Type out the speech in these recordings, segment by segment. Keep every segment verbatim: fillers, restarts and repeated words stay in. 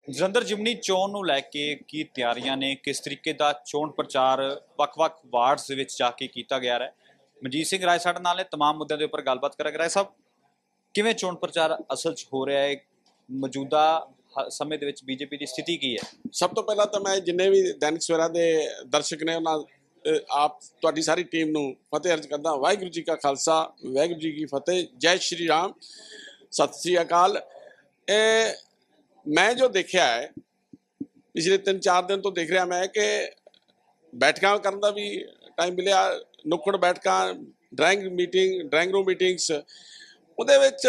ਜਲੰਧਰ ਜਿਮਨੀ ਚੋਣ ਨੂੰ ਲੈ ਕੇ ਕੀ ਤਿਆਰੀਆਂ ਨੇ, ਕਿਸ ਤਰੀਕੇ ਦਾ ਚੋਣ ਪ੍ਰਚਾਰ ਵੱਖ-ਵੱਖ ਵਾਰਡਸ ਦੇ ਵਿੱਚ ਜਾ ਕੇ ਕੀਤਾ ਗਿਆ ਹੈ। ਮਨਜੀਤ ਸਿੰਘ ਰਾਏ ਸਾਡੇ ਨਾਲ ਨੇ, तमाम ਮੁੱਦਿਆਂ ਦੇ ਉੱਪਰ ਗੱਲਬਾਤ ਕਰਾਂਗੇ। ਰਾਏ ਸਾਹਿਬ, ਕਿਵੇਂ ਚੋਣ ਪ੍ਰਚਾਰ ਅਸਲ 'ਚ ਹੋ ਰਿਹਾ ਹੈ, ਮੌਜੂਦਾ ਸਮੇਂ ਦੇ ਵਿੱਚ ਬੀਜੇਪੀ ਦੀ ਸਥਿਤੀ ਕੀ ਹੈ? ਸਭ ਤੋਂ ਪਹਿਲਾਂ ਤਾਂ ਮੈਂ ਜਿੰਨੇ ਵੀ ਦੈਨਿਕ ਸਵੇਰਾ ਦੇ ਦਰਸ਼ਕ ਨੇ ਉਹਨਾਂ ਆਪ ਤੁਹਾਡੀ ਸਾਰੀ ਟੀਮ ਨੂੰ ਫਤਿਹ ਅਰਜ਼ ਕਰਦਾ। ਵਾਹਿਗੁਰੂ ਜੀ ਕਾ ਖਾਲਸਾ, ਵਾਹਿਗੁਰੂ ਜੀ ਕੀ ਫਤਿਹ। ਜੈ ਸ਼੍ਰੀ ਰਾਮ, ਸਤਿ ਸ਼੍ਰੀ ਅਕਾਲ। ਇਹ ਮੈਂ ਜੋ ਦੇਖਿਆ ਹੈ ਪਿਛਲੇ ਤਿੰਨ ਚਾਰ ਦਿਨ ਤੋਂ ਦੇਖ ਰਿਹਾ ਮੈਂ ਕਿ ਬੈਠਕਾਂ ਕਰਨ ਦਾ ਵੀ ਟਾਈਮ ਮਿਲਿਆ, ਨੁੱਕੜ ਬੈਠਕਾਂ, drawing meeting drawing room meetings, ਉਹਦੇ ਵਿੱਚ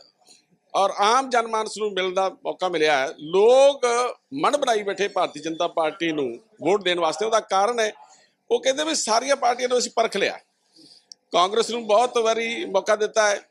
ਔਰ ਆਮ ਜਨਮਾਨਸ ਨੂੰ ਮਿਲਣ ਦਾ ਮੌਕਾ ਮਿਲਿਆ ਹੈ। ਲੋਕ ਮਨ ਬਣਾਈ ਬੈਠੇ ਭਾਰਤੀ ਜਨਤਾ ਪਾਰਟੀ ਨੂੰ ਵੋਟ ਦੇਣ ਵਾਸਤੇ। ਉਹਦਾ ਕਾਰਨ ਹੈ ਉਹ ਕਹਿੰਦੇ ਵੀ ਸਾਰੀਆਂ ਪਾਰਟੀਆਂ ਨੂੰ ਅਸੀਂ ਪਰਖ ਲਿਆ। ਕਾਂਗਰਸ ਨੂੰ ਬਹੁਤ ਵਾਰੀ ਮੌਕਾ ਦਿੱਤਾ ਹੈ,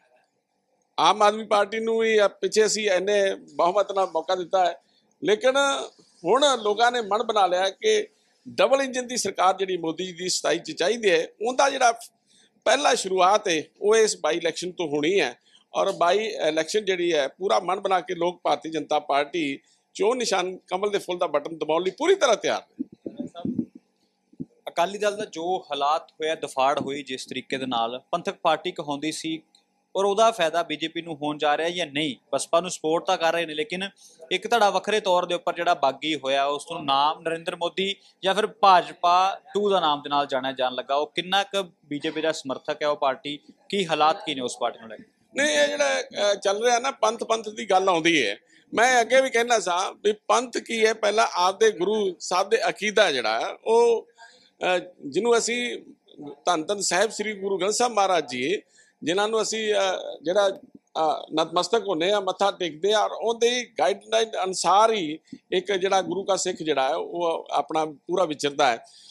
ਆਮ ਆਦਮੀ ਪਾਰਟੀ ਨੂੰ ਵੀ ਪਿੱਛੇ ਅਸੀਂ ਇੰਨੇ ਬਹੁਮਤ ਨਾਲ ਮੌਕਾ ਦਿੱਤਾ ਹੈ, ਲੇਕਿਨ ਹੁਣ ਲੋਕਾਂ ਨੇ ਮਨ ਬਣਾ ਲਿਆ ਕਿ ਡਬਲ ਇੰਜਨ ਦੀ ਸਰਕਾਰ ਜਿਹੜੀ ਮੋਦੀ ਜੀ ਦੀ ਸਤਾਈ 'ਚ ਚਾਹੀਦੀ ਹੈ, ਉਹਦਾ ਜਿਹੜਾ ਪਹਿਲਾ ਸ਼ੁਰੂਆਤ ਹੈ ਉਹ ਇਸ ਬਾਈ ਇਲੈਕਸ਼ਨ ਤੋਂ ਹੋਣੀ ਹੈ। ਔਰ ਬਾਈ ਇਲੈਕਸ਼ਨ ਜਿਹੜੀ ਹੈ ਪੂਰਾ ਮਨ ਬਣਾ ਕੇ ਲੋਕ ਭਾਰਤੀ ਜਨਤਾ ਪਾਰਟੀ ਚੋਣ ਨਿਸ਼ਾਨ ਕਮਲ ਦੇ ਫੁੱਲ ਦਾ ਬਟਨ ਦਬਾਉਣ ਲਈ ਪੂਰੀ ਤਰ੍ਹਾਂ ਤਿਆਰ ਨੇ। ਅਕਾਲੀ ਦਲ ਦਾ ਜੋ ਹਾਲਾਤ ਹੋਇਆ, ਦਫਾੜ ਹੋਈ ਜਿਸ ਤਰੀਕੇ ਦੇ ਨਾਲ, ਪੰਥਕ ਪਾਰਟੀ ਕਹਾਉਂਦੀ ਸੀ, ਔਰ ਉਹਦਾ ਫਾਇਦਾ ਬੀਜੇਪੀ ਨੂੰ ਹੋਣ ਜਾ ਰਿਹਾ ਜਾਂ ਨਹੀਂ? ਬਸਪਾ ਨੂੰ ਸਪੋਰਟ ਤਾਂ ਕਰ ਰਹੇ ਨੇ, ਲੇਕਿਨ ਇੱਕ ਧੜਾ ਵੱਖਰੇ ਤੌਰ ਦੇ ਉੱਪਰ ਜਿਹੜਾ ਬਾਗੀ ਹੋਇਆ ਉਸ ਨੂੰ ਨਾਮ ਨਰਿੰਦਰ ਮੋਦੀ ਜਾਂ ਫਿਰ ਭਾਜਪਾ ਟੂ ਦਾ ਨਾਮ ਦੇ ਨਾਲ ਜਾਣਿਆ ਜਾਣ ਲੱਗਾ। ਉਹ ਕਿੰਨਾ ਕੁ ਬੀਜੇਪੀ ਦਾ ਸਮਰਥਕ ਹੈ ਉਹ ਪਾਰਟੀ? ਕੀ ਹਾਲਾਤ ਕੀ ਨੇ ਉਸ ਪਾਰਟੀ ਨੂੰ ਲੈ ਕੇ? ਨਹੀਂ, ਇਹ ਜਿਹੜਾ ਚੱਲ ਰਿਹਾ ਨਾ ਪੰਥ ਪੰਥ ਦੀ ਗੱਲ ਆਉਂਦੀ ਹੈ। ਮੈਂ ਅੱਗੇ ਵੀ ਕਹਿਣਾ ਸਾਂ ਵੀ ਪੰਥ ਕੀ ਹੈ, ਪਹਿਲਾਂ ਆਪਦੇ ਗੁਰੂ ਸਾਹਿਬ ਦੇ ਅਕੀਦਾ ਜਿਹੜਾ ਉਹ ਜਿਹਨੂੰ ਅਸੀਂ ਧੰਨ ਧੰਨ ਸਾਹਿਬ ਸ੍ਰੀ ਗੁਰੂ ਗ੍ਰੰਥ ਸਾਹਿਬ ਮਹਾਰਾਜ ਜੀ ਜਿਨ੍ਹਾਂ ਨੂੰ ਅਸੀਂ ਜਿਹੜਾ ਨਤਮਸਤਕ ਹੁੰਦੇ ਆ, ਮੱਥਾ ਟੇਕਦੇ ਆ, ਔਰ ਉਹਦੇ ਗਾਈਡਲਾਈਨ ਅਨੁਸਾਰ ਹੀ ਇੱਕ ਜਿਹੜਾ ਗੁਰੂ ਕਾ ਸਿੱਖ ਜਿਹੜਾ ਹੈ ਉਹ ਆਪਣਾ ਪੂਰਾ ਵਿਚਰਦਾ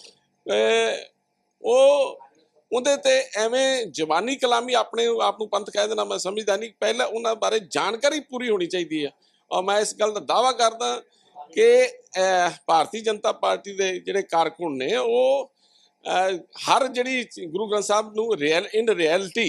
ਹੈ। ਉਹ ਉਹਦੇ ਤੇ ਐਵੇਂ ਜ਼ਬਾਨੀ ਕਲਾਮੀ ਆਪਣੇ ਆਪ ਨੂੰ ਪੰਥ ਕਹਿ ਦੇਣਾ ਮੈਂ ਸਮਝਦਾ ਨਹੀਂ। ਪਹਿਲਾਂ ਉਹਨਾਂ ਬਾਰੇ ਜਾਣਕਾਰੀ ਪੂਰੀ ਹੋਣੀ ਚਾਹੀਦੀ ਹੈ। ਔਰ ਮੈਂ ਇਸ ਗੱਲ ਦਾ ਦਾਅਵਾ ਕਰਦਾ ਕਿ ਭਾਰਤੀ ਜਨਤਾ ਪਾਰਟੀ ਦੇ ਜਿਹੜੇ ਕਾਰਕੁਨ ਨੇ ਉਹ ਹਰ ਜਿਹੜੀ ਗੁਰੂ ਗ੍ਰੰਥ ਸਾਹਿਬ ਨੂੰ ਰੀਅਲ ਇਨ ਰਿਐਲਿਟੀ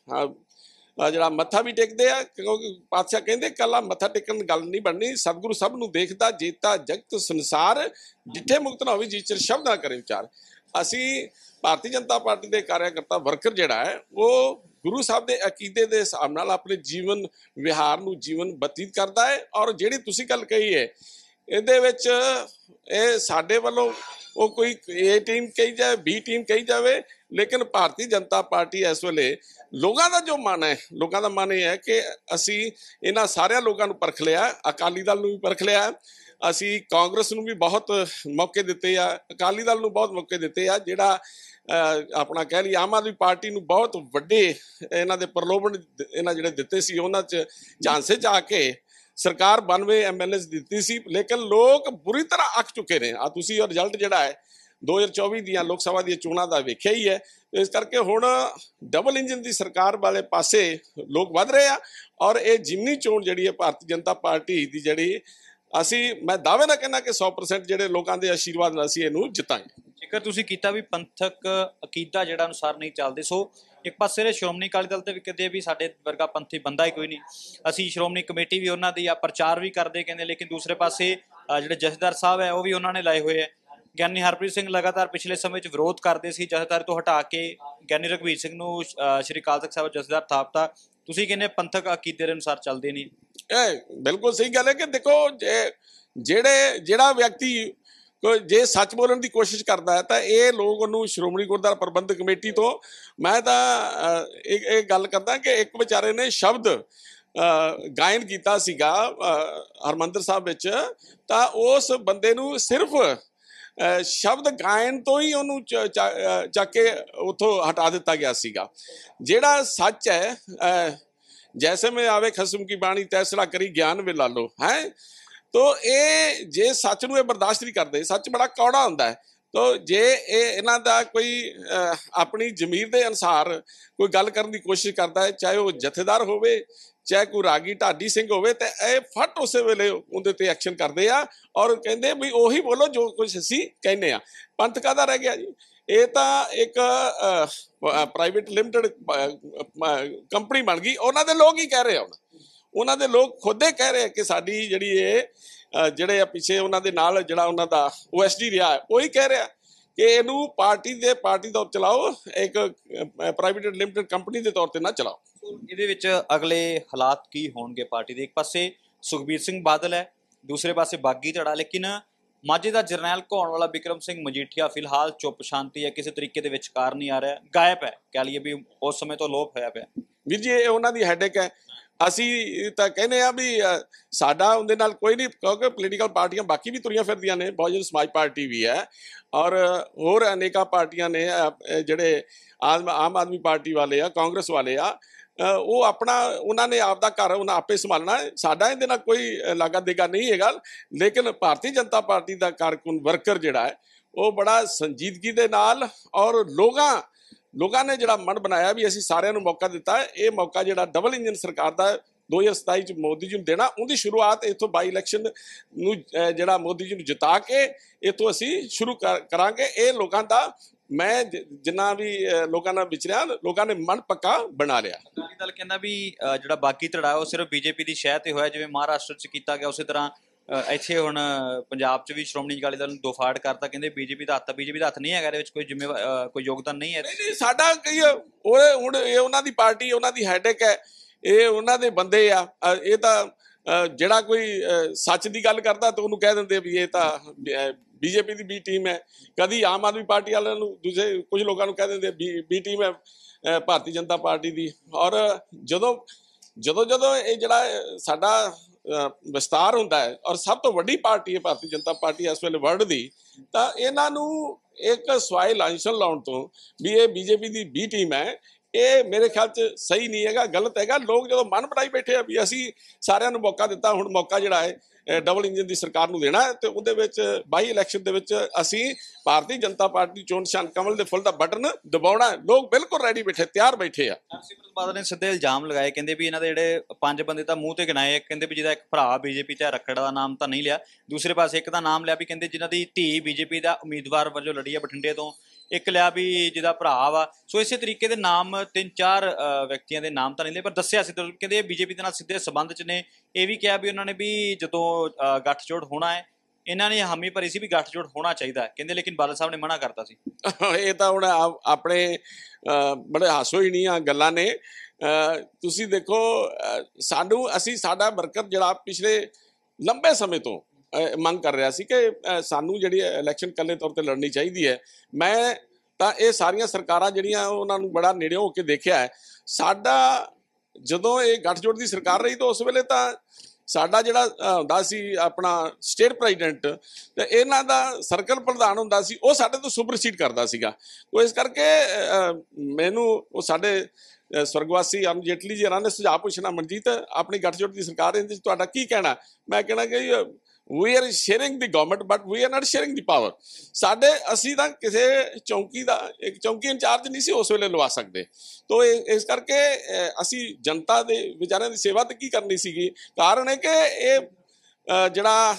ਜਿਹੜਾ ਮੱਥਾ ਵੀ ਟੇਕਦੇ ਆ, ਕਿਉਂਕਿ ਪਾਤਸ਼ਾਹ ਕਹਿੰਦੇ ਕੱਲਾ ਮੱਥਾ ਟੇਕਣ ਗੱਲ ਨਹੀਂ ਬਣਨੀ, ਸਤਿਗੁਰੂ ਸਭ ਨੂੰ ਦੇਖਦਾ, ਜੇਤਾ ਜਗਤ ਸੰਸਾਰ, ਜਿੱਥੇ ਮੁਕਤ ਨਾ ਹੋਵੇ ਜੀਚਰ ਸ਼ਬਦ ਨਾ ਕਰੇ ਵਿਚਾਰ। ਅਸੀਂ ਭਾਰਤੀ ਜਨਤਾ ਪਾਰਟੀ ਦੇ ਕਾਰਿਆਕਰਤਾ ਵਰਕਰ ਜਿਹੜਾ ਹੈ ਉਹ ਗੁਰੂ ਸਾਹਿਬ ਦੇ ਅਕੀਦੇ ਦੇ ਹਿਸਾਬ ਨਾਲ ਆਪਣੇ ਜੀਵਨ ਵਿਹਾਰ ਨੂੰ ਜੀਵਨ ਬਤੀਤ ਕਰਦਾ ਹੈ। ਔਰ ਜਿਹੜੀ ਤੁਸੀਂ ਗੱਲ ਕਹੀ ਹੈ ਇਹਦੇ ਵਿੱਚ ਇਹ ਸਾਡੇ ਵੱਲੋਂ ਉਹ ਕੋਈ ਏ ਟੀਮ ਕਹੀ ਜਾਵੇ, ਬੀ ਟੀਮ ਕਹੀ ਜਾਵੇ, ਲੇਕਿਨ ਭਾਰਤੀ ਜਨਤਾ ਪਾਰਟੀ ਇਸ ਵੇਲੇ ਲੋਕਾਂ ਦਾ ਜੋ ਮਨ ਹੈ, ਲੋਕਾਂ ਦਾ ਮਨ ਇਹ ਹੈ ਕਿ ਅਸੀਂ ਇਹਨਾਂ ਸਾਰਿਆਂ ਲੋਕਾਂ ਨੂੰ ਪਰਖ ਲਿਆ। ਅਕਾਲੀ ਦਲ ਨੂੰ ਵੀ ਪਰਖ ਲਿਆ, ਅਸੀਂ ਕਾਂਗਰਸ ਨੂੰ ਵੀ ਬਹੁਤ ਮੌਕੇ ਦਿੱਤੇ ਆ, ਅਕਾਲੀ ਦਲ ਨੂੰ ਬਹੁਤ ਮੌਕੇ ਦਿੱਤੇ ਆ। ਜਿਹੜਾ ਆਪਣਾ ਕਹਿ ਲਈ ਆਮ ਆਦਮੀ ਪਾਰਟੀ ਨੂੰ ਬਹੁਤ ਵੱਡੇ ਇਹਨਾਂ ਦੇ ਪ੍ਰਲੋਭਨ ਇਹਨਾਂ ਜਿਹੜੇ ਦਿੱਤੇ ਸੀ, ਉਹਨਾਂ 'ਚ ਝਾਂਸੇ 'ਚ ਆ ਕੇ ਸਰਕਾਰ ਬਾਨਵੇਂ ਐਮ ਐਲ ਏ ਦਿੱਤੀ ਸੀ, ਲੇਕਿਨ ਲੋਕ ਬੁਰੀ ਤਰ੍ਹਾਂ ਅੱਕ ਚੁੱਕੇ ਨੇ। ਆ ਤੁਸੀਂ ਉਹ ਰਿਜ਼ਲਟ ਜਿਹੜਾ ਹੈ ਦੋ ਹਜ਼ਾਰ ਚੌਵੀ ਦੀਆਂ ਲੋਕ ਸਭਾ ਦੀਆਂ ਚੋਣਾਂ ਦਾ ਵੇਖਿਆ ਹੀ ਹੈ। ਇਸ ਕਰਕੇ ਹੁਣ ਡਬਲ ਇੰਜਨ ਦੀ ਸਰਕਾਰ ਵਾਲੇ ਪਾਸੇ ਲੋਕ ਵੱਧ ਰਹੇ ਆ। ਔਰ ਇਹ ਜਿਮਨੀ ਚੋਣ ਜਿਹੜੀ ਹੈ ਭਾਰਤੀ ਜਨਤਾ ਪਾਰਟੀ ਦੀ ਜਿਹੜੀ ਅਸੀਂ ਮੈਂ ਦਾਅਵੇ ਨਾਲ ਕਹਿੰਦਾ ਕਿ ਸੌ ਪਰਸੈਂਟ ਜਿਹੜੇ ਲੋਕਾਂ ਦੇ ਆਸ਼ੀਰਵਾਦ ਨਾਲ ਅਸੀਂ ਇਹਨੂੰ ਜਿੱਤਾਂਗੇ। ਜੇਕਰ ਤੁਸੀਂ ਕੀਤਾ ਵੀ ਪੰਥਕ ਅਕੀਦਾ ਜਿਹੜਾ ਅਨੁਸਾਰ ਨਹੀਂ ਚੱਲਦੇ, ਸੋ ਇੱਕ ਪਾਸੇ ਸ਼੍ਰੋਮਣੀ ਅਕਾਲੀ ਦਲ ਤੇ ਵੀ ਕਹਿੰਦੇ ਵੀ ਸਾਡੇ ਵਰਗਾ ਪੰਥੀ ਬੰਦਾ ਹੀ ਕੋਈ ਨਹੀਂ, ਅਸੀਂ ਸ਼੍ਰੋਮਣੀ ਕਮੇਟੀ ਵੀ ਉਹਨਾਂ ਦੀ ਆ ਪ੍ਰਚਾਰ ਵੀ ਕਰਦੇ ਕਹਿੰਦੇ, ਲੇਕਿਨ ਦੂਸਰੇ ਪਾਸੇ ਜਿਹੜੇ ਜਥੇਦਾਰ ਸਾਹਿਬ ਹੈ ਉਹ ਵੀ ਉਹਨਾਂ ਨੇ ਲਾਏ ਹੋਏ ਹੈ। ਗਿਆਨੀ ਹਰਪ੍ਰੀਤ ਸਿੰਘ ਲਗਾਤਾਰ ਪਿਛਲੇ ਸਮੇਂ 'ਚ ਵਿਰੋਧ ਕਰਦੇ ਸੀ, ਜਥੇਦਾਰ ਤੋਂ ਹਟਾ ਕੇ ਗਿਆਨੀ ਰਘਬੀਰ ਸਿੰਘ ਨੂੰ ਸ਼੍ਰੀ ਅਕਾਲ ਤਖਤ ਸਾਹਿਬ ਜਥੇਦਾਰ ਥਾਪਤਾ। ਤੁਸੀਂ ਕਹਿੰਦੇ ਪੰਥਕ ਅਕੀਦੇ ਦੇ ਅਨੁਸਾਰ ਚੱਲਦੇ ਨਹੀਂ। ਇਹ ਬਿਲਕੁਲ ਸਹੀ ਗੱਲ ਹੈ ਕਿ ਦੇਖੋ ਜੇ ਜਿਹੜੇ ਜਿਹੜਾ ਵਿਅਕਤੀ ਜੇ ਸੱਚ ਬੋਲਣ ਦੀ ਕੋਸ਼ਿਸ਼ ਕਰਦਾ ਹੈ ਤਾਂ ਇਹ ਲੋਕ ਉਹਨੂੰ ਸ਼੍ਰੋਮਣੀ ਗੁਰਦੁਆਰਾ ਪ੍ਰਬੰਧਕ ਕਮੇਟੀ ਤੋਂ ਮੈਂ ਤਾਂ ਇਹ ਇਹ ਗੱਲ ਕਰਦਾ ਕਿ ਇੱਕ ਵਿਚਾਰੇ ਨੇ ਸ਼ਬਦ ਗਾਇਨ ਕੀਤਾ ਸੀਗਾ ਹਰਿਮੰਦਰ ਸਾਹਿਬ ਵਿੱਚ, ਤਾਂ ਉਸ ਬੰਦੇ ਨੂੰ ਸਿਰਫ ਸ਼ਬਦ ਗਾਇਨ ਤੋਂ ਹੀ ਉਹਨੂੰ ਚੱਕ ਕੇ ਉੱਥੋਂ ਹਟਾ ਦਿੱਤਾ ਗਿਆ ਸੀਗਾ। ਜਿਹੜਾ ਸੱਚ ਹੈ ਜੈਸੇ ਮੈਂ ਆਵੇ ਖਸਮ ਕੀ ਬਾਣੀ ਤੈਸਰਾ ਕਰੀ ਗਿਆਨ ਵੇ ਲਾ ਲੋ ਹੈ। ਤੋ ਇਹ ਜੇ ਸੱਚ ਨੂੰ ਇਹ ਬਰਦਾਸ਼ਤ ਨਹੀਂ ਕਰਦੇ, ਸੱਚ ਬੜਾ ਕੌੜਾ ਹੁੰਦਾ ਹੈ। ਤੋ ਜੇ ਇਹ ਇਹਨਾਂ ਦਾ ਕੋਈ ਆਪਣੀ ਜ਼ਮੀਰ ਦੇ ਅਨੁਸਾਰ ਕੋਈ ਗੱਲ ਕਰਨ ਦੀ ਕੋਸ਼ਿਸ਼ ਕਰਦਾ ਹੈ, ਚਾਹੇ ਉਹ ਜਥੇਦਾਰ ਹੋਵੇ, ਚਾਹੇ ਕੋਈ ਰਾਗੀ ਢਾਡੀ ਸਿੰਘ ਹੋਵੇ, ਤੇ ਇਹ ਫਟ ਉਸੇ ਵੇਲੇ ਉਹਦੇ ਤੇ ਐਕਸ਼ਨ ਕਰਦੇ ਆ ਔਰ ਕਹਿੰਦੇ ਵੀ ਉਹੀ ਬੋਲੋ ਜੋ ਕੁਝ ਅਸੀਂ ਕਹਿੰਦੇ ਆ। ਪੰਥ ਕਾਹਦਾ ਰਹਿ ਗਿਆ ਜੀ? ਇਹ ਤਾਂ ਇੱਕ ਪ੍ਰਾਈਵੇਟ ਲਿਮਟਿਡ ਕੰਪਨੀ ਬਣ ਗਈ। ਉਹਨਾਂ ਦੇ ਲੋਕ ਹੀ ਕਹਿ ਰਹੇ ਆ, ਉਹਨਾਂ ਦੇ ਲੋਕ ਖੁਦ ਹੀ ਕਹਿ ਰਹੇ ਕਿ ਸਾਡੀ ਜਿਹੜੀ ਇਹ ਜਿਹੜੇ ਆ ਪਿੱਛੇ ਉਹਨਾਂ ਦੇ ਨਾਲ ਜਿਹੜਾ ਉਹਨਾਂ ਦਾ ਓ ਐਸ ਡੀ ਰਿਹਾ ਉਹੀ ਕਹਿ ਰਿਹਾ ਕਿ ਇਹਨੂੰ ਪਾਰਟੀ ਦੇ ਪਾਰਟੀ ਤੌਰ ਚਲਾਓ, ਇੱਕ ਪ੍ਰਾਈਵੇਟ ਲਿਮਟਿਡ ਕੰਪਨੀ ਦੇ ਤੌਰ ਤੇ ਨਾ ਚਲਾਓ। ਇਹਦੇ ਵਿੱਚ ਅਗਲੇ ਹਾਲਾਤ ਕੀ ਹੋਣਗੇ ਪਾਰਟੀ ਦੇ? ਇੱਕ ਪਾਸੇ ਸੁਖਬੀਰ ਸਿੰਘ ਬਾਦਲ ਹੈ, ਦੂਸਰੇ ਪਾਸੇ ਬਾਗੀ ਧੜਾ, ਲੇਕਿਨ ਮਾਝੇ ਦਾ ਜਰਨੈਲ ਘਾਉਣ ਵਾਲਾ ਬਿਕਰਮ ਸਿੰਘ ਮਜੀਠੀਆ ਫਿਲਹਾਲ ਚੁੱਪ ਸ਼ਾਂਤੀ ਹੈ, ਕਿਸੇ ਤਰੀਕੇ ਦੇ ਵਿਚਕਾਰ ਨਹੀਂ ਆ ਰਿਹਾ, ਗਾਇਬ ਹੈ, ਕਹਿ ਲਈਏ ਵੀ ਉਸ ਸਮੇਂ ਤੋਂ ਲੋਪ ਹੋਇਆ ਪਿਆ। ਵੀਰ ਜੀ ਇਹ ਉਹਨਾਂ ਦੀ ਹੈਡੇਕ ਹੈ। ਅਸੀਂ ਤਾਂ ਕਹਿੰਦੇ ਆ ਵੀ ਸਾਡਾ ਉਹਦੇ ਨਾਲ ਕੋਈ ਨਹੀਂ, ਕਿਉਂਕਿ ਪੋਲੀਟੀਕਲ ਪਾਰਟੀਆਂ ਬਾਕੀ ਵੀ ਤੁਰੀਆਂ ਫਿਰਦੀਆਂ ਨੇ, ਬਹੁਜਨ ਸਮਾਜ ਪਾਰਟੀ ਵੀ ਹੈ ਔਰ ਹੋਰ ਅਨੇਕਾਂ ਪਾਰਟੀਆਂ ਨੇ, ਜਿਹੜੇ ਆਮ ਆਮ ਆਦਮੀ ਪਾਰਟੀ ਵਾਲੇ ਆ, ਕਾਂਗਰਸ ਵਾਲੇ ਆ, ਉਹ ਆਪਣਾ ਉਹਨਾਂ ਨੇ ਆਪਦਾ ਘਰ ਉਹਨਾਂ ਆਪੇ ਸੰਭਾਲਣਾ, ਸਾਡਾ ਇਹਦੇ ਨਾਲ ਕੋਈ ਲਾਗਾ ਦੇਗਾ ਨਹੀਂ ਹੈਗਾ। ਲੇਕਿਨ ਭਾਰਤੀ ਜਨਤਾ ਪਾਰਟੀ ਦਾ ਕਾਰਕੁਨ ਵਰਕਰ ਜਿਹੜਾ ਹੈ ਉਹ ਬੜਾ ਸੰਜੀਦਗੀ ਦੇ ਨਾਲ ਔਰ ਲੋਕਾਂ ਲੋਕਾਂ ਨੇ ਜਿਹੜਾ ਮਨ ਬਣਾਇਆ ਵੀ ਅਸੀਂ ਸਾਰਿਆਂ ਨੂੰ ਮੌਕਾ ਦਿੱਤਾ, ਇਹ ਮੌਕਾ ਜਿਹੜਾ ਡਬਲ ਇੰਜਨ ਸਰਕਾਰ ਦਾ ਦੋ ਹਜ਼ਾਰ ਸਤਾਈ ਚ ਮੋਦੀ ਜੀ ਨੂੰ ਦੇਣਾ, ਉਹਦੀ ਸ਼ੁਰੂਆਤ ਇੱਥੋਂ ਬਾਈ ਇਲੈਕਸ਼ਨ ਨੂੰ ਜਿਹੜਾ ਮੋਦੀ ਜੀ ਨੂੰ ਜਿਤਾ ਕੇ ਇੱਥੋਂ ਅਸੀਂ ਸ਼ੁਰੂ ਕਰਾਂਗੇ। ਇਹ ਲੋਕਾਂ ਦਾ, ਮੈਂ ਜਿੰਨਾ ਵੀ ਲੋਕਾਂ ਨਾਲ ਵਿਚਰਿਆ, ਲੋਕਾਂ ਨੇ ਮਨ ਪੱਕਾ ਬਣਾ ਲਿਆ। ਅਕਾਲੀ ਦਲ ਕਹਿੰਦਾ ਵੀ ਜਿਹੜਾ ਬਾਗੀ ਧੜਾ ਉਹ ਸਿਰਫ ਬੀਜੇਪੀ ਦੀ ਸ਼ਹਿ ਤੇ ਹੋਇਆ, ਜਿਵੇਂ ਮਹਾਰਾਸ਼ਟਰ ਚ ਕੀਤਾ ਗਿਆ ਉਸੇ ਤਰ੍ਹਾਂ ਇੱਥੇ ਹੁਣ ਪੰਜਾਬ 'ਚ ਵੀ ਸ਼੍ਰੋਮਣੀ ਅਕਾਲੀ ਦਲ ਨੂੰ ਦੋਫਾੜ ਕਰਤਾ, ਕਹਿੰਦੇ ਬੀਜੇਪੀ ਦਾ ਹੱਥ, ਬੀਜੇਪੀ ਦਾ ਹੱਥ ਨਹੀਂ ਹੈਗਾ ਇਹਦੇ ਵਿੱਚ, ਕੋਈ ਜ਼ਿੰਮੇਵਾਰ ਕੋਈ ਯੋਗਦਾਨ ਨਹੀਂ ਹੈ। ਨਹੀਂ ਸਾਡਾ ਕਈ ਉਹ ਹੁਣ ਇਹ ਉਹਨਾਂ ਦੀ ਪਾਰਟੀ, ਉਹਨਾਂ ਦੀ ਹੈਡੇਕ ਹੈ, ਇਹ ਉਹਨਾਂ ਦੇ ਬੰਦੇ ਆ। ਇਹ ਤਾਂ ਜਿਹੜਾ ਕੋਈ ਸੱਚ ਦੀ ਗੱਲ ਕਰਦਾ ਤਾਂ ਉਹਨੂੰ ਕਹਿ ਦਿੰਦੇ ਵੀ ਇਹ ਤਾਂ ਬੀਜੇਪੀ ਦੀ ਬੀ ਟੀਮ ਹੈ, ਕਦੀ ਆਮ ਆਦਮੀ ਪਾਰਟੀ ਵਾਲਿਆਂ ਨੂੰ, ਦੂਜੇ ਕੁਝ ਲੋਕਾਂ ਨੂੰ ਕਹਿ ਦਿੰਦੇ ਬੀ ਬੀ ਟੀਮ ਹੈ ਭਾਰਤੀ ਜਨਤਾ ਪਾਰਟੀ ਦੀ। ਔਰ ਜਦੋਂ ਜਦੋਂ ਜਦੋਂ ਇਹ ਜਿਹੜਾ ਸਾਡਾ ਵਿਸਤਾਰ ਹੁੰਦਾ ਹੈ ਔਰ ਸਭ ਤੋਂ ਵੱਡੀ ਪਾਰਟੀ ਹੈ ਭਾਰਤੀ ਜਨਤਾ ਪਾਰਟੀ ਇਸ ਵੇਲੇ ਵਰਲਡ ਦੀ, ਤਾਂ ਇਹਨਾਂ ਨੂੰ ਇੱਕ ਸਵਾਈ ਲਾਂਛਨ ਲਾਉਣ ਤੋਂ ਵੀ ਇਹ ਬੀਜੇਪੀ ਦੀ ਬੀ ਟੀਮ ਹੈ, ਇਹ ਮੇਰੇ ਖਿਆਲ 'ਚ ਸਹੀ ਨਹੀਂ ਹੈਗਾ, ਗਲਤ ਹੈਗਾ। ਲੋਕ ਜਦੋਂ ਮਨ ਬਣਾਈ ਬੈਠੇ ਆ ਵੀ ਅਸੀਂ ਸਾਰਿਆਂ ਨੂੰ ਮੌਕਾ ਦਿੱਤਾ, ਹੁਣ ਮੌਕਾ ਜਿਹੜਾ ਹੈ ਡਬਲ ਇੰਜਨ ਦੀ ਸਰਕਾਰ ਨੂੰ ਦੇਣਾ, ਤੇ ਉਹਦੇ ਵਿੱਚ ਬਾਈ ਇਲੈਕਸ਼ਨ ਦੇ ਵਿੱਚ ਅਸੀਂ ਭਾਰਤੀ ਜਨਤਾ ਪਾਰਟੀ ਚੋਣ ਨਿਸ਼ਾਨ ਕਮਲ ਦੇ ਫੁੱਲ ਦਾ ਬਟਨ ਦਬਾਉਣਾ। ਲੋਕ ਬਿਲਕੁਲ ਰੈਡੀ ਬੈਠੇ, ਤਿਆਰ ਬੈਠੇ ਆ। ਹਰਸਿਮਰਤ ਬਾਦਲ ਨੇ ਸਿੱਧੇ ਇਲਜ਼ਾਮ ਲਗਾਏ, ਕਹਿੰਦੇ ਵੀ ਇਹਨਾਂ ਦੇ ਜਿਹੜੇ ਪੰਜ ਬੰਦੇ ਤਾਂ ਮੂੰਹ ਤੇ ਗਿਣਾਏ, ਕਹਿੰਦੇ ਵੀ ਜਿਹਦਾ ਇੱਕ ਭਰਾ ਬੀਜੇਪੀ ਤੇ ਰੱਖੜ ਦਾ ਨਾਮ ਤਾਂ ਨਹੀਂ ਲਿਆ, ਦੂਸਰੇ ਪਾਸੇ ਇੱਕ ਦਾ ਨਾਮ ਲਿਆ ਵੀ ਕਹਿੰਦੇ ਜਿਨ੍ਹਾਂ ਦੀ ਧੀ ਬੀਜੇਪੀ ਦਾ ਉਮੀਦਵਾਰ ਵਜੋਂ ਲੜੀ ਹੈ ਬਠਿੰਡੇ ਤੋਂ, ਇੱਕ ਲਿਆ ਵੀ ਜਿਹਦਾ ਭਰਾ ਵਾ। ਸੋ ਇਸੇ ਤਰੀਕੇ ਦੇ ਨਾਮ ਤਿੰਨ ਚਾਰ ਵਿਅਕਤੀਆਂ ਦੇ ਨਾਮ ਤਾਂ ਨਹੀਂ ਲਏ, ਪਰ ਦੱਸਿਆ ਸੀ ਕਹਿੰਦੇ ਇਹ ਬੀਜੇਪੀ ਦੇ ਨਾਲ ਸਿੱਧੇ ਸੰਬੰਧ 'ਚ ਨੇ। ਇਹ ਵੀ ਕਿਹਾ ਵੀ ਉਹਨਾਂ ਨੇ ਵੀ ਜਦੋਂ ਗੱਠਜੋੜ ਹੋਣਾ ਹੈ, ਇਹਨਾਂ ਨੇ ਹਾਮੀ ਭਰੀ ਸੀ ਵੀ ਗੱਠਜੋੜ ਹੋਣਾ ਚਾਹੀਦਾ, ਕਹਿੰਦੇ ਲੇਕਿਨ ਬਾਦਲ ਸਾਹਿਬ ਨੇ ਮਨਾ ਕਰਤਾ ਸੀ। ਇਹ ਤਾਂ ਹੁਣ ਆਪਣੇ ਬੜੇ ਹਾਸੋਹੀਣੀਆਂ ਗੱਲਾਂ ਨੇ। ਤੁਸੀਂ ਦੇਖੋ, ਸਾਨੂੰ ਅਸੀਂ ਸਾਡਾ ਵਰਕਰ ਜਿਹੜਾ ਪਿਛਲੇ ਲੰਬੇ ਸਮੇਂ ਤੋਂ ਮੰਗ ਕਰ ਰਿਹਾ ਸੀ ਕਿ ਸਾਨੂੰ ਜਿਹੜੀ ਇਲੈਕਸ਼ਨ ਇਕੱਲੇ ਤੌਰ ਤੇ ਲੜਨੀ ਚਾਹੀਦੀ ਹੈ। ਮੈਂ ਤਾਂ ਇਹ ਸਾਰੀਆਂ ਸਰਕਾਰਾਂ ਜਿਹੜੀਆਂ ਉਹਨਾਂ ਨੂੰ ਬੜਾ ਨੇੜੇ ਹੋ ਕੇ ਦੇਖਿਆ ਹੈ। ਸਾਡਾ ਜਦੋਂ ਇਹ ਗੱਠਜੋੜ ਦੀ ਸਰਕਾਰ ਰਹੀ ਤਾਂ ਉਸ ਵੇਲੇ ਤਾਂ ਸਾਡਾ ਜਿਹੜਾ ਹੁੰਦਾ ਸੀ ਆਪਣਾ ਸਟੇਟ ਪ੍ਰੈਜ਼ੀਡੈਂਟ, ਤੇ ਇਹਨਾਂ ਦਾ ਸਰਕਲ ਪ੍ਰਧਾਨ ਹੁੰਦਾ ਸੀ, ਉਹ ਸਾਡੇ ਤੋਂ ਸੁਪਰਸੀਡ ਕਰਦਾ ਸੀਗਾ। ਉਹ ਇਸ ਕਰਕੇ ਮੈਨੂੰ ਉਹ ਸਾਡੇ ਸਵਰਗਵਾਸੀ ਅਰੁਣ ਜੇਟਲੀ ਜੀ ਨੇ ਸੁਝਾਅ ਪੁੱਛਣਾ, ਮਨਜੀਤ ਆਪਣੀ ਗੱਠਜੋੜ ਦੀ ਸਰਕਾਰ ਇਹਦੇ 'ਚ ਤੁਹਾਡਾ ਕੀ ਕਹਿਣਾ? ਮੈਂ ਕਹਿਣਾ ਕਿ we are sharing the government but we are not sharing the power। ਸਾਡੇ ਅਸੀਂ ਤਾਂ ਕਿਸੇ ਚੌਂਕੀ ਦਾ ਇੱਕ ਚੌਂਕੀ ਇੰਚਾਰਜ ਨਹੀਂ ਸੀ ਉਸ ਵੇਲੇ ਲਵਾ ਸਕਦੇ, ਤੋ ਇਸ ਕਰਕੇ ਅਸੀਂ ਜਨਤਾ ਦੇ ਵਿਚਾਰਿਆਂ ਦੀ ਸੇਵਾ ਤੇ ਕੀ ਕਰਨੀ ਸੀਗੀ। ਕਾਰਨ ਹੈ ਕਿ ਇਹ ਜਿਹੜਾ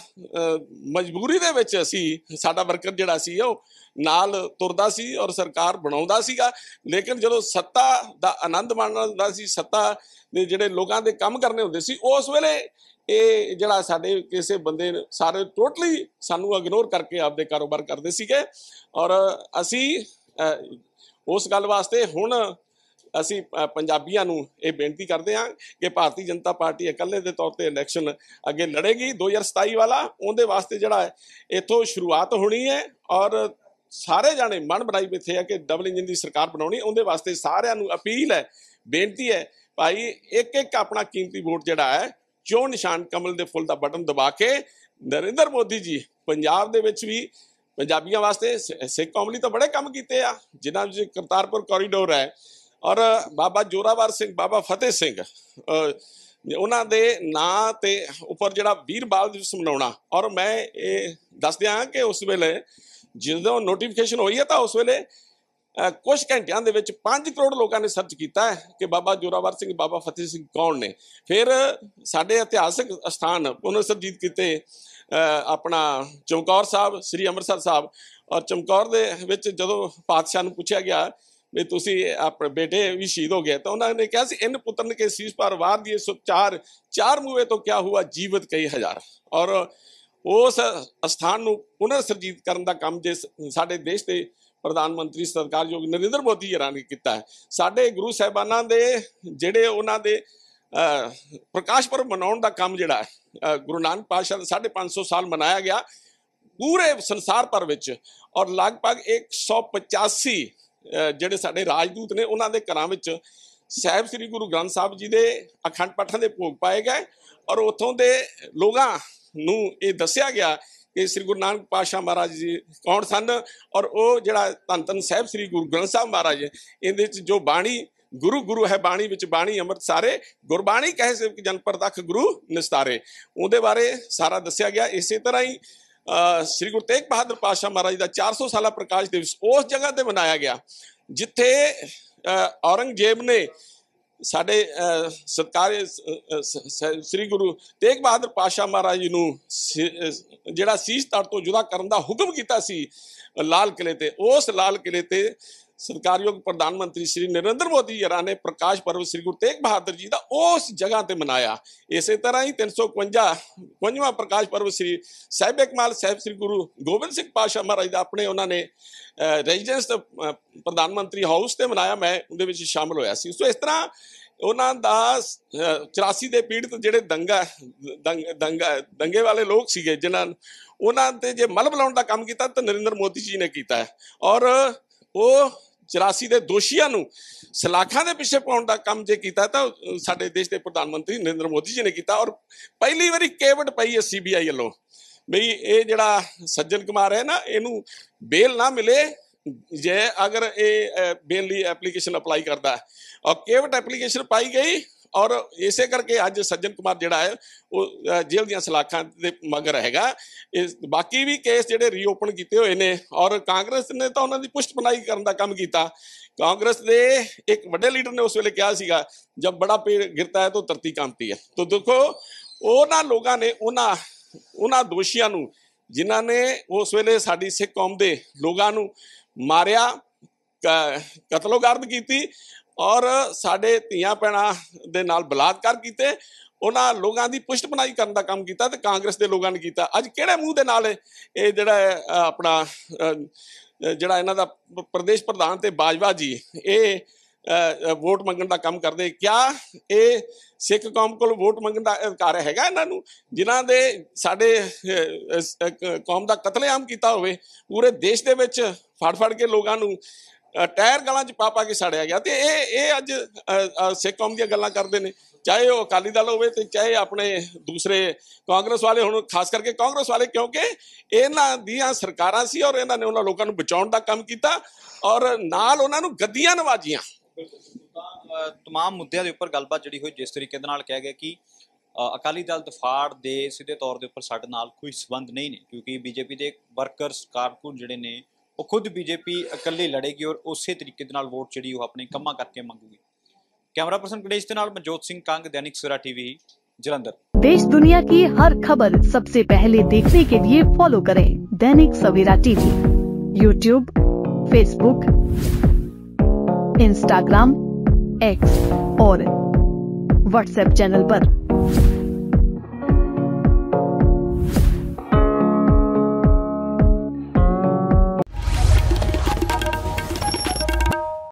ਮਜਬੂਰੀ ਦੇ ਵਿੱਚ ਅਸੀਂ, ਸਾਡਾ ਵਰਕਰ ਜਿਹੜਾ ਸੀ ਉਹ ਨਾਲ ਤੁਰਦਾ ਸੀ ਔਰ ਸਰਕਾਰ ਬਣਾਉਂਦਾ ਸੀਗਾ, ਲੇਕਿਨ ਜਦੋਂ ਸੱਤਾ ਦਾ ਆਨੰਦ ਮਾਣਨਾ ਹੁੰਦਾ ਸੀ, ਸੱਤਾ ਦੇ ਜਿਹੜੇ ਲੋਕਾਂ ਦੇ ਕੰਮ ਕਰਨੇ ਹੁੰਦੇ ਸੀ, ਉਸ ਵੇਲੇ ਇਹ ਜਿਹੜਾ ਸਾਡੇ ਕਿਸੇ ਬੰਦੇ ਸਾਰੇ ਟੋਟਲੀ ਸਾਨੂੰ ਇਗਨੋਰ ਕਰਕੇ ਆਪਦੇ ਕਾਰੋਬਾਰ ਕਰਦੇ ਸੀਗੇ। ਔਰ ਅਸੀਂ ਉਸ ਗੱਲ ਵਾਸਤੇ ਹੁਣ ਅਸੀਂ ਪੰਜਾਬੀਆਂ ਨੂੰ ਇਹ ਬੇਨਤੀ ਕਰਦੇ ਹਾਂ ਕਿ ਭਾਰਤੀ ਜਨਤਾ ਪਾਰਟੀ ਇਕੱਲੇ ਦੇ ਤੌਰ ਤੇ ਇਲੈਕਸ਼ਨ ਅੱਗੇ ਲੜੇਗੀ ਦੋ ਹਜ਼ਾਰ ਸਤਾਈ ਵਾਲਾ। ਉਹਦੇ ਵਾਸਤੇ ਜਿਹੜਾ ਹੈ ਇੱਥੋਂ ਸ਼ੁਰੂਆਤ ਹੋਣੀ ਹੈ ਔਰ ਸਾਰੇ ਜਾਣੇ ਮਨ ਬਣਾਈ ਬੈਠੇ ਆ ਕਿ ਡਬਲ ਇੰਜਨ ਦੀ ਸਰਕਾਰ ਬਣਾਉਣੀ। ਉਹਦੇ ਵਾਸਤੇ ਸਾਰਿਆਂ ਨੂੰ ਅਪੀਲ ਹੈ, ਬੇਨਤੀ ਹੈ, ਭਾਈ ਇੱਕ ਇੱਕ ਆਪਣਾ ਕੀਮਤੀ ਵੋਟ ਜਿਹੜਾ ਹੈ ਚੋਣ ਨਿਸ਼ਾਨ ਕਮਲ ਦੇ ਫੁੱਲ ਦਾ ਬਟਨ ਦਬਾ ਕੇ ਨਰਿੰਦਰ ਮੋਦੀ ਜੀ ਪੰਜਾਬ ਦੇ ਵਿੱਚ ਵੀ ਪੰਜਾਬੀਆਂ ਵਾਸਤੇ, ਸਿੱਖ ਕੌਮ ਲਈ ਤਾਂ ਬੜੇ ਕੰਮ ਕੀਤੇ ਆ, ਜਿਨ੍ਹਾਂ ਵਿੱਚ ਕਰਤਾਰਪੁਰ ਕੋਰੀਡੋਰ ਹੈ ਔਰ ਬਾਬਾ ਜੋਰਾਵਰ ਸਿੰਘ, ਬਾਬਾ ਫਤਿਹ ਸਿੰਘ, ਉਹਨਾਂ ਦੇ ਨਾਂ ਤੇ ਉੱਪਰ ਜਿਹੜਾ ਵੀਰ ਬਾਲ ਦਿਵਸ ਮਨਾਉਣਾ। ਔਰ ਮੈਂ ਇਹ ਦੱਸ ਦਿਆਂ ਕਿ ਉਸ ਵੇਲੇ ਜਦੋਂ ਨੋਟੀਫਿਕੇਸ਼ਨ ਹੋਈ ਹੈ ਤਾਂ ਉਸ ਵੇਲੇ ਕੁਝ ਘੰਟਿਆਂ ਦੇ ਵਿੱਚ ਪੰਜ ਕਰੋੜ ਲੋਕਾਂ ਨੇ ਸਰਚ ਕੀਤਾ ਹੈ ਕਿ ਬਾਬਾ ਜੋਰਾਵਰ ਸਿੰਘ, ਬਾਬਾ ਫਤਿਹ ਸਿੰਘ ਕੌਣ ਨੇ। ਫਿਰ ਸਾਡੇ ਇਤਿਹਾਸਕ ਸਥਾਨ ਪੁਨਰ ਸਰਜੀਤ ਕੀਤੇ, ਆਪਣਾ ਚਮਕੌਰ ਸਾਹਿਬ, ਸ੍ਰੀ ਅੰਮ੍ਰਿਤਸਰ ਸਾਹਿਬ। ਔਰ ਚਮਕੌਰ ਦੇ ਵਿੱਚ ਜਦੋਂ ਪਾਤਸ਼ਾਹ ਨੂੰ ਪੁੱਛਿਆ ਗਿਆ ਵੀ ਤੁਸੀਂ ਆਪਣੇ ਬੇਟੇ ਵੀ ਸ਼ਹੀਦ ਹੋ ਗਏ, ਤਾਂ ਉਹਨਾਂ ਨੇ ਕਿਹਾ ਸੀ ਇਨ ਪੁੱਤਰ ਕੇ ਸੀਸ ਪਰ ਵਾਰ ਦੀਏ ਸੋ ਚਾਰ ਚਾਰ ਮੂਹੇ ਤੋਂ ਕਿਆ ਹੁਆ ਜੀਵਤ ਕਈ ਹਜ਼ਾਰ। ਔਰ ਉਸ ਅਸਥਾਨ ਨੂੰ ਪੁਨਰ ਸਰਜੀਤ ਕਰਨ ਦਾ ਕੰਮ ਜੇ ਸਾਡੇ ਦੇਸ਼ ਦੇ ਪ੍ਰਧਾਨ ਮੰਤਰੀ ਸਤਿਕਾਰਯੋਗ ਨਰਿੰਦਰ ਮੋਦੀ ਜੀ ਨੇ ਕੀਤਾ ਹੈ। ਸਾਡੇ ਗੁਰੂ ਸਾਹਿਬਾਨਾਂ ਦੇ ਜਿਹੜੇ ਉਹਨਾਂ ਦੇ ਪ੍ਰਕਾਸ਼ ਪਰਬ ਮਨਾਉਣ ਦਾ ਕੰਮ ਜਿਹੜਾ ਹੈ ਗੁਰੂ ਨਾਨਕ ਪਾਤਸ਼ਾਹ ਦਾ ਸਾਢੇ ਪੰਜ ਸੌ ਸਾਲ ਮਨਾਇਆ ਗਿਆ ਪੂਰੇ ਸੰਸਾਰ ਭਰ ਵਿੱਚ, ਔਰ ਲਗਭਗ ਇੱਕ ਸੌ ਪਚਾਸੀ ਜਿਹੜੇ ਸਾਡੇ ਰਾਜਦੂਤ ਨੇ ਉਹਨਾਂ ਦੇ ਘਰਾਂ ਵਿੱਚ ਸਾਹਿਬ ਸ੍ਰੀ ਗੁਰੂ ਗ੍ਰੰਥ ਸਾਹਿਬ ਜੀ ਦੇ ਅਖੰਡ ਪਾਠਾਂ ਦੇ ਭੋਗ ਪਾਏ ਗਏ, ਔਰ ਉੱਥੋਂ ਦੇ ਲੋਕਾਂ ਨੂੰ ਇਹ ਦੱਸਿਆ ਗਿਆ ਕਿ ਸ੍ਰੀ ਗੁਰੂ ਨਾਨਕ ਪਾਤਸ਼ਾਹ ਮਹਾਰਾਜ ਜੀ ਕੌਣ ਸਨ, ਔਰ ਉਹ ਜਿਹੜਾ ਧੰਨ ਧੰਨ ਸਾਹਿਬ ਸ੍ਰੀ ਗੁਰੂ ਗ੍ਰੰਥ ਸਾਹਿਬ ਮਹਾਰਾਜ ਇਹਦੇ ਵਿੱਚ ਜੋ ਬਾਣੀ ਗੁਰੂ ਗੁਰੂ ਹੈ ਬਾਣੀ ਵਿੱਚ ਬਾਣੀ ਅੰਮ੍ਰਿਤ ਸਾਰੇ, ਗੁਰਬਾਣੀ ਕਹੇ ਸੇਵਕ ਜਨ ਪ੍ਰਤੱਖ ਗੁਰੂ ਨਿਸਤਾਰੇ, ਉਹਦੇ ਬਾਰੇ ਸਾਰਾ ਦੱਸਿਆ ਗਿਆ। ਇਸੇ ਤਰ੍ਹਾਂ ਹੀ ਸ੍ਰੀ ਗੁਰੂ ਤੇਗ ਬਹਾਦਰ ਪਾਤਸ਼ਾਹ ਮਹਾਰਾਜ ਦਾ ਚਾਰ ਸੌ ਸਾਲਾ ਪ੍ਰਕਾਸ਼ ਦਿਵਸ ਉਸ ਜਗ੍ਹਾ ਤੇ ਮਨਾਇਆ ਗਿਆ ਜਿੱਥੇ ਔਰੰਗਜ਼ੇਬ ਨੇ ਸਾਡੇ ਸਤਿਕਾਰ ਸ੍ਰੀ ਗੁਰੂ ਤੇਗ ਬਹਾਦਰ ਪਾਤਸ਼ਾਹ ਮਹਾਰਾਜ ਜੀ ਨੂੰ ਜਿਹੜਾ ਸੀਸ ਧੜ ਤੋਂ ਜੁਦਾ ਕਰਨ ਦਾ ਹੁਕਮ ਕੀਤਾ ਸੀ ਲਾਲ ਕਿਲੇ ਤੇ, ਉਸ ਲਾਲ ਕਿਲੇ ਤੇ ਸਤਿਕਾਰਯੋਗ ਪ੍ਰਧਾਨ ਮੰਤਰੀ ਸ਼੍ਰੀ ਨਰਿੰਦਰ ਮੋਦੀ ਜੀ ਨੇ ਪ੍ਰਕਾਸ਼ ਪਰਵ ਸ੍ਰੀ ਗੁਰੂ ਤੇਗ ਬਹਾਦਰ ਜੀ ਦਾ ਉਸ ਜਗ੍ਹਾ ਤੇ ਮਨਾਇਆ। ਇਸੇ ਤਰ੍ਹਾਂ ਹੀ ਤਿੰਨ ਸੌ ਇਕਵੰਜਾ ਪੰਜਵਾਂ ਪ੍ਰਕਾਸ਼ ਪਰਵ ਸ੍ਰੀ ਸਾਹਿਬ ਕਮਾਲ ਸਾਹਿਬ ਸ੍ਰੀ ਗੁਰੂ ਗੋਬਿੰਦ ਸਿੰਘ ਪਾਤਸ਼ਾਹ ਮਹਾਰਾਜ ਦਾ ਆਪਣੇ ਉਹਨਾਂ ਨੇ ਰੈਜ਼ੀਡੈਂਸ ਪ੍ਰਧਾਨ ਮੰਤਰੀ ਹਾਊਸ ਤੇ ਮਨਾਇਆ, ਮੈਂ ਉਹਦੇ ਵਿੱਚ ਸ਼ਾਮਲ ਹੋਇਆ ਸੀ। ਸੋ ਇਸ ਤਰ੍ਹਾਂ ਉਹਨਾਂ ਦਾ ਚੁਰਾਸੀ ਦੇ ਪੀੜਤ ਜਿਹੜੇ ਦੰਗਾ ਦੰਗਾ ਦੰਗੇ ਵਾਲੇ ਲੋਕ ਸੀਗੇ ਜਿਨ੍ਹਾਂ ਉਹਨਾਂ ਤੇ ਜੇ ਮਲਬ ਲਾਉਣ ਦਾ ਕੰਮ ਕੀਤਾ ਤਾਂ ਨਰਿੰਦਰ ਮੋਦੀ ਜੀ ਨੇ ਕੀਤਾ ਹੈ, ਔਰ ਉਹ ਚੁਰਾਸੀ ਦੇ ਦੋਸ਼ੀਆਂ ਨੂੰ ਸਲਾਖਾਂ ਦੇ ਪਿੱਛੇ ਪਾਉਣ ਦਾ ਕੰਮ ਜੇ ਕੀਤਾ ਤਾਂ ਸਾਡੇ ਦੇਸ਼ ਦੇ ਪ੍ਰਧਾਨ ਮੰਤਰੀ ਨਰਿੰਦਰ ਮੋਦੀ ਜੀ ਨੇ ਕੀਤਾ। ਔਰ ਪਹਿਲੀ ਵਾਰੀ ਕੇਵਟ ਪਈ ਹੈ ਸੀ ਬੀ ਆਈ ਵੱਲੋਂ ਬਈ ਇਹ ਜਿਹੜਾ ਸੱਜਣ ਕੁਮਾਰ ਹੈ ਨਾ ਇਹਨੂੰ ਬੇਲ ਨਾ ਮਿਲੇ ਜੇ ਅਗਰ ਇਹ ਬੇਲ ਲਈ ਐਪਲੀਕੇਸ਼ਨ ਅਪਲਾਈ ਕਰਦਾ, ਔਰ ਕੇਵਟ ਐਪਲੀਕੇਸ਼ਨ ਪਾਈ ਗਈ, ਔਰ ਇਸੇ ਕਰਕੇ ਅੱਜ ਸੱਜਣ ਕੁਮਾਰ ਜਿਹੜਾ ਹੈ ਉਹ ਜੇਲ੍ਹ ਦੀਆਂ ਸਲਾਖਾਂ ਦੇ ਮਗਰ ਹੈਗਾ। ਇਸ ਬਾਕੀ ਵੀ ਕੇਸ ਜਿਹੜੇ ਰੀਓਪਨ ਕੀਤੇ ਹੋਏ ਨੇ, ਔਰ ਕਾਂਗਰਸ ਨੇ ਤਾਂ ਉਹਨਾਂ ਦੀ ਪੁਸ਼ਤਪਨਾਹੀ ਕਰਨ ਦਾ ਕੰਮ ਕੀਤਾ। ਕਾਂਗਰਸ ਦੇ ਇੱਕ ਵੱਡੇ ਲੀਡਰ ਨੇ ਉਸ ਵੇਲੇ ਕਿਹਾ ਸੀਗਾ ਜਬ ਬੜਾ ਪੇੜ ਗਿਰਤਾ ਹੈ ਤਾਂ ਧਰਤੀ ਕੰਪਤੀ ਹੈ। ਤਾਂ ਦੇਖੋ ਉਹਨਾਂ ਲੋਕਾਂ ਨੇ ਉਹਨਾਂ ਉਹਨਾਂ ਦੋਸ਼ੀਆਂ ਨੂੰ ਜਿਨ੍ਹਾਂ ਨੇ ਉਸ ਵੇਲੇ ਸਾਡੀ ਸਿੱਖ ਕੌਮ ਦੇ ਲੋਕਾਂ ਨੂੰ ਮਾਰਿਆ, ਕਤਲੋਗਾਰਦ ਕੀਤੀ, ਔਰ ਸਾਡੇ ਧੀਆਂ ਭੈਣਾਂ ਦੇ ਨਾਲ ਬਲਾਤਕਾਰ ਕੀਤੇ, ਉਹਨਾਂ ਲੋਕਾਂ ਦੀ ਪੁਸ਼ਤਪਨਾਹੀ ਕਰਨ ਦਾ ਕੰਮ ਕੀਤਾ ਤੇ ਕਾਂਗਰਸ ਦੇ ਲੋਕਾਂ ਨੇ ਕੀਤਾ। ਅੱਜ ਕਿਹੜੇ ਮੂੰਹ ਦੇ ਨਾਲ ਇਹ ਜਿਹੜਾ ਆਪਣਾ ਜਿਹੜਾ ਇਹਨਾਂ ਦਾ ਪ੍ਰਦੇਸ਼ ਪ੍ਰਧਾਨ ਤੇ ਬਾਜਵਾ ਜੀ ਇਹ ਵੋਟ ਮੰਗਣ ਦਾ ਕੰਮ ਕਰਦੇ? ਕਿਆ ਇਹ ਸਿੱਖ ਕੌਮ ਕੋਲ ਵੋਟ ਮੰਗਣ ਦਾ ਅਧਿਕਾਰ ਹੈਗਾ ਇਹਨਾਂ ਨੂੰ, ਜਿਨ੍ਹਾਂ ਦੇ ਸਾਡੇ ਕੌਮ ਦਾ ਕਤਲੇਆਮ ਕੀਤਾ ਹੋਵੇ, ਪੂਰੇ ਦੇਸ਼ ਦੇ ਵਿੱਚ ਫੜ ਫੜ ਕੇ ਲੋਕਾਂ ਨੂੰ ਟਾਇਰ ਗਲਾਂ 'ਚ ਪਾ ਪਾ ਕੇ ਸਾੜਿਆ ਗਿਆ, ਤੇ ਇਹ ਇਹ ਅੱਜ ਸਿੱਖ ਕੌਮ ਦੀਆਂ ਗੱਲਾਂ ਕਰਦੇ ਨੇ, ਚਾਹੇ ਉਹ ਅਕਾਲੀ ਦਲ ਹੋਵੇ ਤੇ ਚਾਹੇ ਆਪਣੇ ਦੂਸਰੇ ਕਾਂਗਰਸ ਵਾਲੇ। ਹੁਣ ਖਾਸ ਕਰਕੇ ਕਾਂਗਰਸ ਵਾਲੇ, ਕਿਉਂਕਿ ਇਹਨਾਂ ਦੀਆਂ ਸਰਕਾਰਾਂ ਸੀ ਔਰ ਇਹਨਾਂ ਨੇ ਉਹਨਾਂ ਲੋਕਾਂ ਨੂੰ ਬਚਾਉਣ ਦਾ ਕੰਮ ਕੀਤਾ ਔਰ ਨਾਲ ਉਹਨਾਂ ਨੂੰ ਗੱਦੀਆਂ ਨਵਾਜੀਆਂ। ਤਮਾਮ ਮੁੱਦਿਆਂ ਦੇ ਉੱਪਰ ਗੱਲਬਾਤ ਜਿਹੜੀ ਹੋਈ, ਜਿਸ ਤਰੀਕੇ ਦੇ ਨਾਲ ਕਿਹਾ ਗਿਆ ਕਿ ਅਕਾਲੀ ਦਲ ਦਫਾੜ ਦੇ ਸਿੱਧੇ ਤੌਰ ਦੇ ਉੱਪਰ ਸਾਡੇ ਨਾਲ ਕੋਈ ਸੰਬੰਧ ਨਹੀਂ ਨੇ, ਕਿਉਂਕਿ ਬੀਜੇਪੀ ਦੇ ਵਰਕਰਸ ਕਾਰਕੁਨ ਜਿਹੜੇ ਨੇ ਉਹ ਖੁਦ ਬੀਜੇਪੀ ਇਕੱਲੇ ਲੜੇਗੀ ਔਰ ਉਸੇ ਤਰੀਕੇ ਦੇ ਨਾਲ ਵੋਟ ਜਿਹੜੀ ਉਹ ਆਪਣੇ ਕੰਮਾਂ ਕਰਕੇ ਮੰਗੂਗੀ। कैमरा पर्सन गणेश के नाल मनजोत सिंह कंग, दैनिक सवेरा टीवी, जलंधर। देश दुनिया की हर खबर सबसे पहले देखने के लिए फॉलो करें Dainik Savera TV, YouTube, Facebook, Instagram, X और व्हाट्सएप चैनल पर।